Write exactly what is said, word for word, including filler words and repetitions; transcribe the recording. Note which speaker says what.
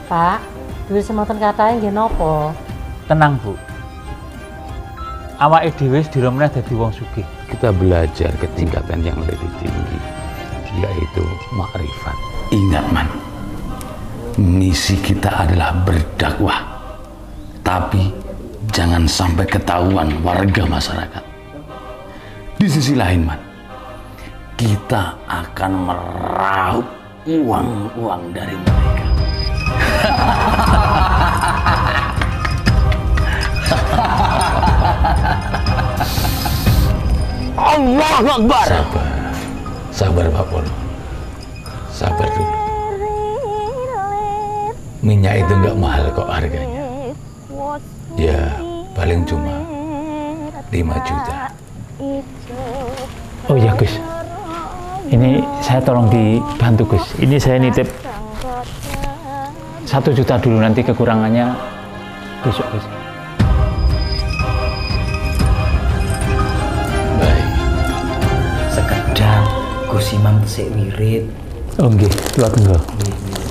Speaker 1: Pak, duit semonten katanya nggih napa?
Speaker 2: Tenang Bu, awake dhewe sedina meneh dadi wong sugih.
Speaker 3: Kita belajar ke tingkatan yang lebih tinggi, yaitu makrifat.
Speaker 4: Ingat Man, misi kita adalah berdakwah, tapi jangan sampai ketahuan warga masyarakat. Di sisi lain Man, kita akan meraup uang-uang dari mereka.
Speaker 3: Allahu Akbar. Sabar, sabar Pak Polo. Sabar dulu. Minyak itu nggak mahal kok harganya. Ya, paling cuma lima juta.
Speaker 2: Oh iya Gus, ini saya tolong dibantu Gus. Ini saya nitip satu juta dulu, nanti kekurangannya besok Gus.
Speaker 3: Baik.
Speaker 5: Sekedap Gus Imam tesik wirid.
Speaker 2: Oh nggih, tuat nggih.